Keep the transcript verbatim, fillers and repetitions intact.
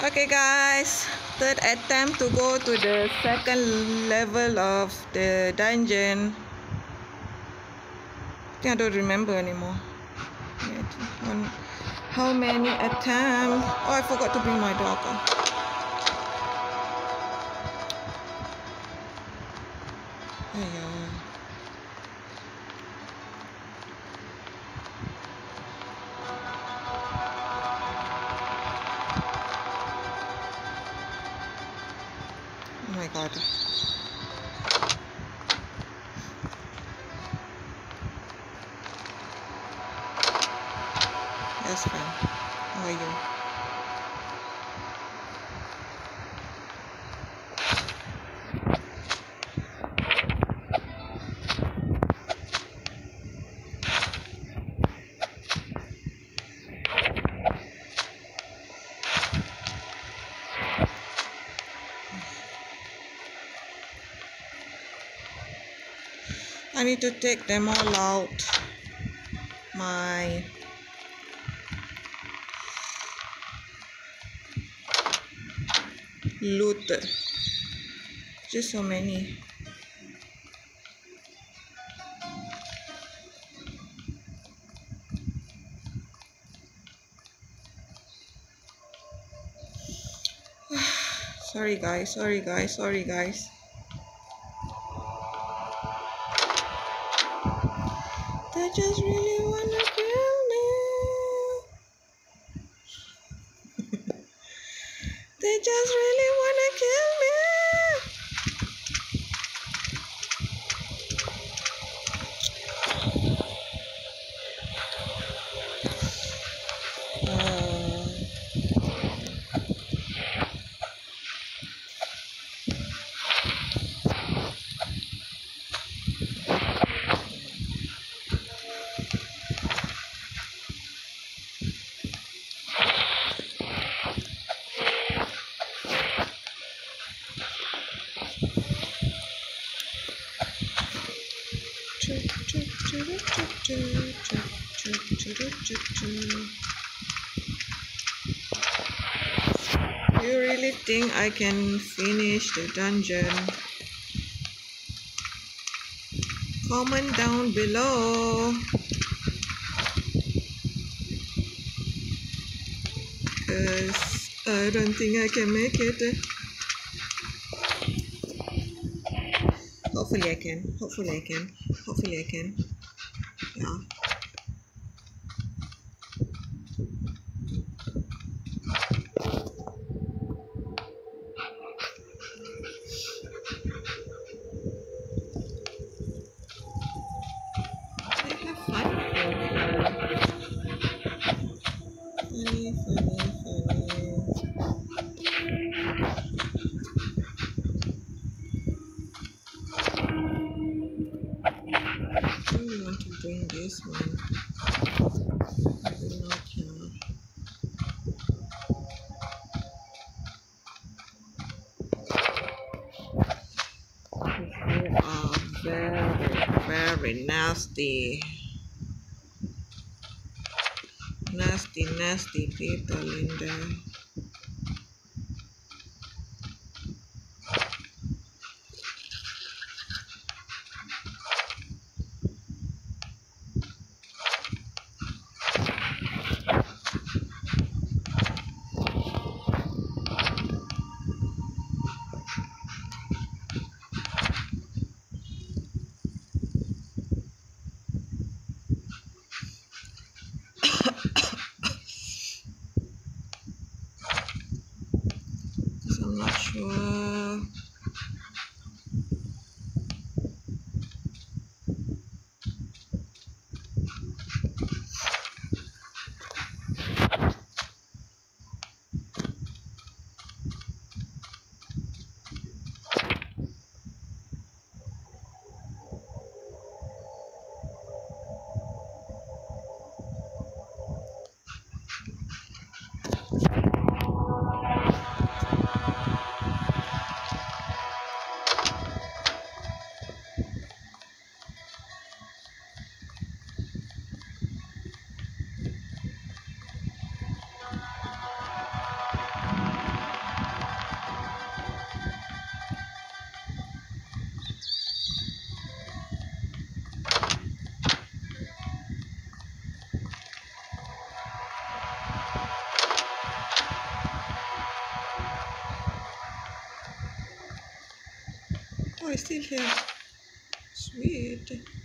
Okay guys, third attempt to go to the second level of the dungeon. I think I don't remember anymore. How many attempts? Oh, I forgot to bring my dog. Aiyah. Oh my god. Yes, friend. How are you? I need to take them all out. My loot. Just so many. Sorry guys, sorry guys, sorry guys. They just really wanna kill me. They just really wanna kill me. Uh, You really think I can finish the dungeon? Comment down below. Cause I don't think I can make it. Hopefully I can. Hopefully I can. Hopefully I can. Yeah. I have fun. Funny, funny, funny. I really want to bring this one. I do not have. People are very, very nasty. Nasty, nasty people in there. I'm not sure. it's still here. Sweet.